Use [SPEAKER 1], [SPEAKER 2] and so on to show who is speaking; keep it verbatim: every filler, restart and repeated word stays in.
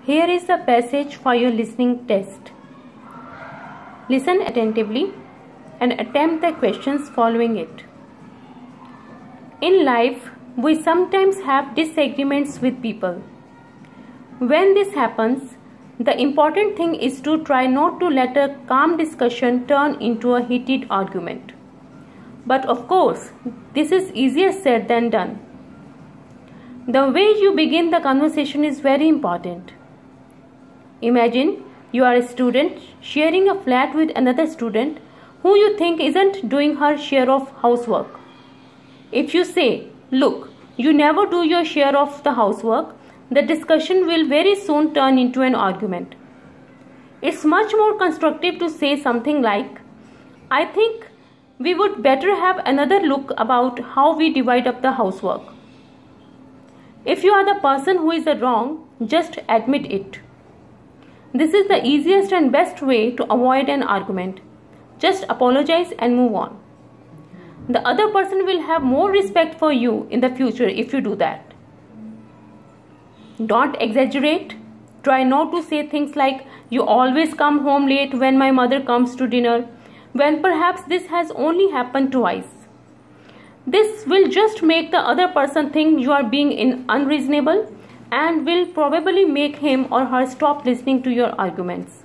[SPEAKER 1] Here is the passage for your listening test. Listen attentively and attempt the questions following it. In life, we sometimes have disagreements with people. When this happens, the important thing is to try not to let a calm discussion turn into a heated argument. But of course, this is easier said than done. The way you begin the conversation is very important. Imagine you are a student sharing a flat with another student who you think isn't doing her share of housework. If you say, "Look, you never do your share of the housework," the discussion will very soon turn into an argument. It's much more constructive to say something like, "I think we would better have another look about how we divide up the housework." If you are the person who is wrong, just admit it. This is the easiest and best way to avoid an argument. Just apologize and move on. The other person will have more respect for you in the future if you do that. Don't exaggerate. Try not to say things like, "You always come home late when my mother comes to dinner," when perhaps this has only happened twice. This will just make the other person think you are being unreasonable and will probably make him or her stop listening to your arguments.